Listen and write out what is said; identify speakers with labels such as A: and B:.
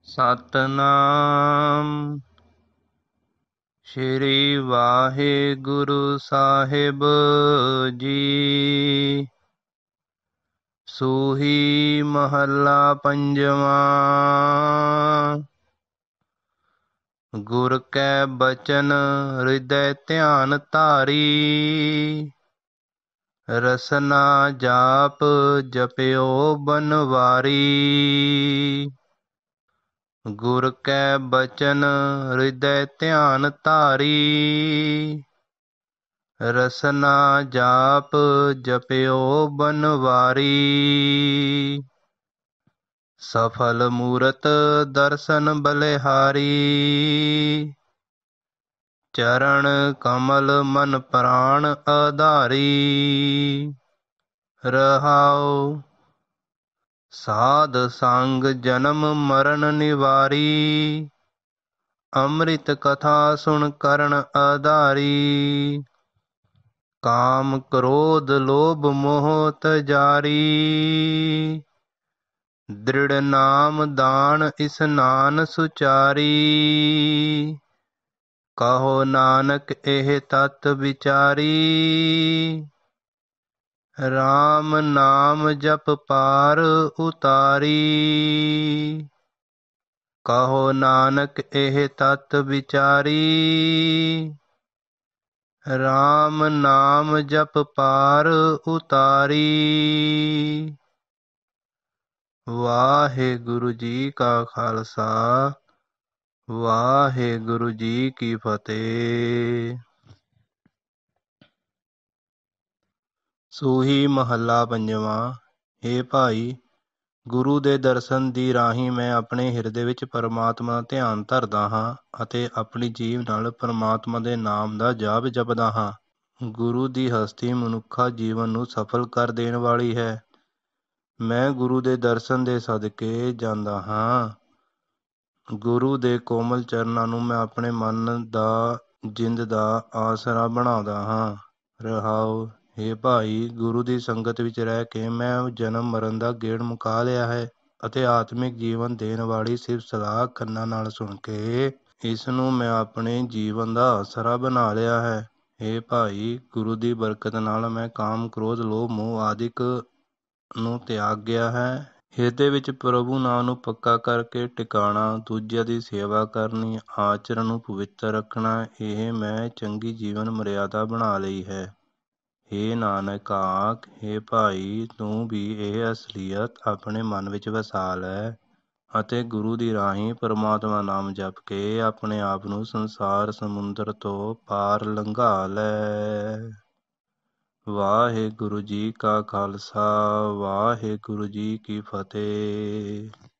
A: ਸਤਨਾਮ ਸ਼੍ਰੀ ਵਾਹਿਗੁਰੂ ਸਾਹਿਬ ਜੀ। ਸੂਹੀ ਮਹੱਲਾ ਪੰਜਵਾਂ। ਗੁਰ ਕੈ ਬਚਨ ਹਿਰਦੈ ਧਿਆਨ ਧਾਰੀ, ਰਸਨਾ ਜਾਪ ਜਪਿਓ ਬਨਵਾਰੀ। ਗੁਰ ਕੈ ਬਚਨ ਹਿਰਦੈ ਧਿਆਨ ਧਾਰੀ, ਰਸਨਾ ਜਾਪ ਜਪਿਓ ਬਨਵਾਰੀ। ਸਫਲ ਮੂਰਤ ਦਰਸ਼ਨ ਬਲਿਹਾਰੀ, ਚਰਨ ਕਮਲ ਮਨ ਪ੍ਰਾਣ ਆਧਾਰੀ। ਰਹਾਉ ਸਾਧ ਸੰਗ ਜਨਮ ਮਰਨ ਨਿਵਾਰੀ, ਅੰਮ੍ਰਿਤ ਕਥਾ ਸੁਣ ਕਰਨ ਆਧਾਰੀ। ਕਾਮ ਕ੍ਰੋਧ ਲੋਭ ਮੋਹ ਤਜਾਰੀ, ਦ੍ਰਿੜ ਨਾਮ ਦਾਨ ਇਸਨਾਨ ਸੁਚਾਰੀ। ਕਹੋ ਨਾਨਕ ਇਹ ਤਤ ਵਿਚਾਰੀ, ਰਾਮ ਨਾਮ ਜਪ ਪਾਰ ਉਤਾਰੀ। ਕਹੋ ਨਾਨਕ ਇਹ ਤਤ ਵਿਚਾਰੀ, ਰਾਮ ਨਾਮ ਜਪ ਪਾਰ ਉਤਾਰੀ। ਵਾਹਿਗੁਰੂ ਜੀ ਕਾ ਖਾਲਸਾ, ਵਾਹਿਗੁਰੂ ਜੀ ਕੀ ਫਤਿਹ। ਸੂਹੀ ਮਹੱਲਾ ਪੰਜਵਾਂ। ਹੇ ਭਾਈ, ਗੁਰੂ ਦੇ ਦਰਸ਼ਨ ਦੀ ਰਾਹੀਂ ਮੈਂ ਆਪਣੇ ਹਿਰਦੇ ਵਿੱਚ ਪਰਮਾਤਮਾ ਦਾ ਧਿਆਨ ਧਰਦਾ ਹਾਂ ਅਤੇ ਆਪਣੀ ਜੀਭ ਨਾਲ ਪਰਮਾਤਮਾ ਦੇ ਨਾਮ ਦਾ ਜਾਪ ਜਪਦਾ ਹਾਂ। ਗੁਰੂ ਦੀ ਹਸਤੀ ਮਨੁੱਖਾ ਜੀਵਨ ਨੂੰ ਸਫਲ ਕਰ ਦੇਣ ਵਾਲੀ ਹੈ। ਮੈਂ ਗੁਰੂ ਦੇ ਦਰਸ਼ਨ ਦੇ ਸਦਕੇ ਜਾਂਦਾ ਹਾਂ। ਗੁਰੂ ਦੇ ਕੋਮਲ ਚਰਨਾਂ ਨੂੰ ਮੈਂ ਆਪਣੇ ਮਨ ਦਾ ਜਿੰਦ ਦਾ ਆਸਰਾ ਬਣਾਉਂਦਾ ਹਾਂ। ਰਹਾਉ ਹੇ ਭਾਈ, ਗੁਰੂ ਦੀ ਸੰਗਤ ਵਿੱਚ ਰਹਿ ਕੇ ਮੈਂ ਜਨਮ ਮਰਨ ਦਾ ਗੇੜ ਮੁਕਾ ਲਿਆ ਹੈ ਅਤੇ ਆਤਮਿਕ ਜੀਵਨ ਦੇਣ ਵਾਲੀ ਸਿਰਫ ਸਲਾਹ ਕੰਨਾਂ ਨਾਲ ਸੁਣ ਕੇ ਇਸ ਨੂੰ ਮੈਂ ਆਪਣੇ ਜੀਵਨ ਦਾ ਆਸਰਾ ਬਣਾ ਲਿਆ ਹੈ। ਹੇ ਭਾਈ, ਗੁਰੂ ਦੀ ਬਰਕਤ ਨਾਲ ਮੈਂ ਕਾਮ ਕ੍ਰੋਧ ਲੋਭ ਮੋਹ ਆਦਿਕ ਨੂੰ ਤਿਆਗਿਆ ਹੈ। ਹਿਰਦੇ ਵਿੱਚ ਪ੍ਰਭੂ ਨਾਮ ਨੂੰ ਪੱਕਾ ਕਰਕੇ ਟਿਕਾਣਾ, ਦੂਜਿਆਂ ਦੀ ਸੇਵਾ ਕਰਨੀ, ਆਚਰਨ ਨੂੰ ਪਵਿੱਤਰ ਰੱਖਣਾ, ਇਹ ਮੈਂ ਚੰਗੀ ਜੀਵਨ ਮਰਿਆਦਾ ਬਣਾ ਲਈ ਹੈ। ਹੇ ਨਾਨਕ ਆਖ, ਹੇ ਭਾਈ, ਤੂੰ ਵੀ ਇਹ ਅਸਲੀਅਤ ਆਪਣੇ ਮਨ ਵਿੱਚ ਵਸਾ ਲੈ ਅਤੇ ਗੁਰੂ ਦੀ ਰਾਹੀਂ ਪਰਮਾਤਮਾ ਨਾਮ ਜਪ ਕੇ ਆਪਣੇ ਆਪ ਨੂੰ ਸੰਸਾਰ ਸਮੁੰਦਰ ਤੋਂ ਪਾਰ ਲੰਘਾ ਲੈ। ਵਾਹਿਗੁਰੂ ਜੀ ਕਾ ਖਾਲਸਾ, ਵਾਹਿਗੁਰੂ ਜੀ ਕੀ ਫਤਿਹ।